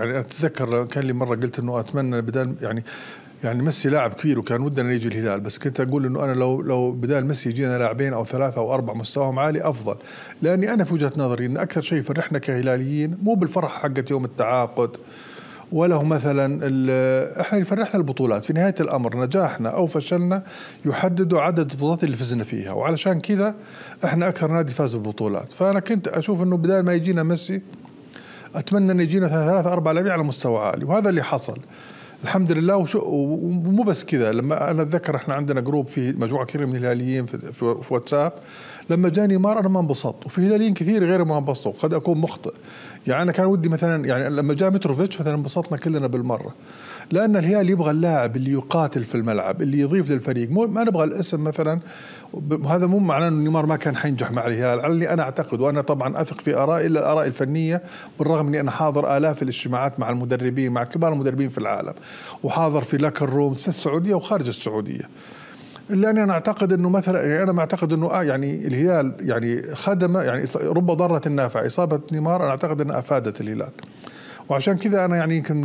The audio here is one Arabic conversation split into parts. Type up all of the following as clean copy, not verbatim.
يعني اتذكر كان لي مره قلت انه اتمنى بدال يعني ميسي لاعب كبير وكان ودنا يجي الهلال، بس كنت اقول انه انا لو بدال ميسي يجينا لاعبين او ثلاثه او اربعه مستواهم عالي افضل، لاني انا في وجهه نظري ان اكثر شيء يفرحنا كهلاليين مو بالفرحه حقت يوم التعاقد ولا هو مثلا احنا يفرحنا البطولات. في نهايه الامر نجاحنا او فشلنا يحددوا عدد البطولات اللي فزنا فيها، وعلشان كذا احنا اكثر نادي فاز بالبطولات. فانا كنت اشوف انه بدال ما يجينا ميسي اتمنى ان يجينا ثلاثة اربع لاعبين على مستوى عالي، وهذا اللي حصل الحمد لله. ومو بس كذا، لما انا اتذكر احنا عندنا جروب فيه مجموعه كثيره من الهلاليين في واتساب، لما جاني نيمار انا ما انبسطت، وفي هلاليين كثير غير ما انبسطوا، قد اكون مخطئ. يعني انا كان ودي مثلا، يعني لما جاء متروفيتش مثلا انبسطنا كلنا بالمره، لان الهلال يبغى اللاعب اللي يقاتل في الملعب، اللي يضيف للفريق، مو ما نبغى الاسم مثلا. وهذا مو معناه انه نيمار ما كان حينجح مع الهلال، على اللي انا اعتقد، وانا طبعا اثق في ارائي الا الآراء الفنيه، بالرغم اني انا حاضر الاف الاجتماعات مع المدربين، مع كبار المدربين في العالم، وحاضر في لاكر رومز في السعوديه وخارج السعوديه. الا اني انا اعتقد انه مثلا، يعني انا ما اعتقد انه يعني الهلال يعني خدم، يعني رب ضاره نافعه، اصابه نيمار انا اعتقد انها افادت الهلال. وعشان كذا انا يعني يمكن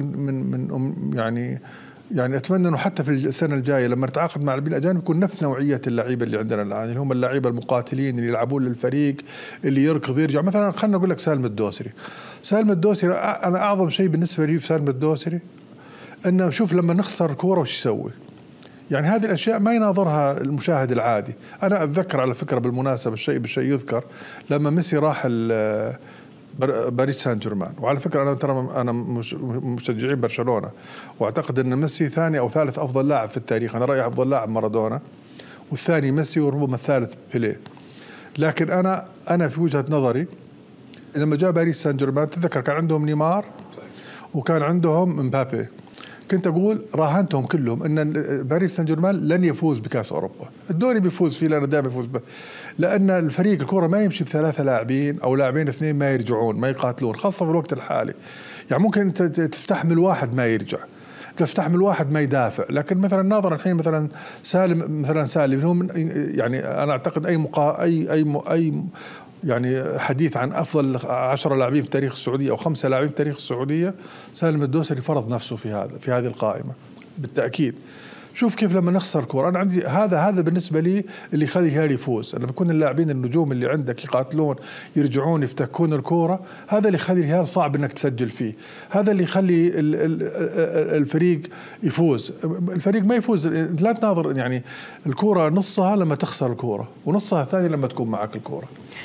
يعني اتمنى انه حتى في السنه الجايه لما نتعاقد مع اللاعبين الاجانب يكون نفس نوعيه اللعيبه اللي عندنا الان، اللي هم اللعيبه المقاتلين اللي يلعبون للفريق، اللي يركض يرجع. مثلا خلينا نقول لك سالم الدوسري. انا اعظم شيء بالنسبه لي في سالم الدوسري انه شوف لما نخسر كوره وش يسوي. يعني هذه الاشياء ما يناظرها المشاهد العادي. انا اتذكر على فكره بالمناسبه الشيء بالشيء يذكر، لما ميسي راح باريس سان جيرمان، وعلى فكره انا مشجعين برشلونه، واعتقد ان ميسي ثاني او ثالث افضل لاعب في التاريخ. انا رايي افضل لاعب مارادونا، والثاني ميسي، وربما الثالث بيليه. لكن انا في وجهه نظري لما جاء باريس سان جيرمان تذكر كان عندهم نيمار وكان عندهم مبابي، كنت اقول راهنتهم كلهم ان باريس سان جيرمان لن يفوز بكاس اوروبا. الدوري بيفوز فيه لانه دائما يفوز لان الفريق الكره ما يمشي بثلاثه لاعبين او لاعبين اثنين ما يرجعون ما يقاتلون، خاصه في الوقت الحالي. يعني ممكن انت تستحمل واحد ما يرجع، تستحمل واحد ما يدافع، لكن مثلا ناظر الحين مثلا سالم هو يعني انا اعتقد اي يعني حديث عن افضل 10 لاعبين في تاريخ السعوديه او 5 لاعبين في تاريخ السعوديه، سالم الدوسري فرض نفسه في هذه القائمه بالتاكيد. شوف كيف لما نخسر كوره، انا عندي هذا بالنسبه لي اللي يخلي الهلال يفوز، لما يكون اللاعبين النجوم اللي عندك يقاتلون يرجعون يفتكون الكوره، هذا اللي يخلي الهلال صعب انك تسجل فيه، هذا اللي يخلي الفريق يفوز. الفريق ما يفوز، لا تناظر يعني الكوره نصها لما تخسر الكوره ونصها الثاني لما تكون معك الكوره.